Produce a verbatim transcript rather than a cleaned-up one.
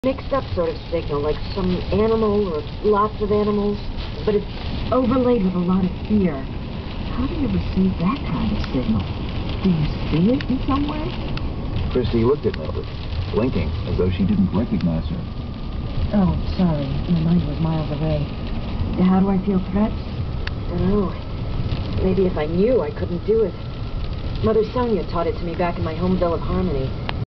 mixed up sort of signal, like some animal or lots of animals, but it's overlaid with a lot of fear. How do you receive that kind of signal? Do you see it in some way? Christy looked at Mildred, blinking as though she didn't recognize her. Oh, sorry. My mind was miles away. How do I feel threats? I don't know. Maybe if I knew, I couldn't do it. Mother Sonia taught it to me back in my home Vale of Harmony.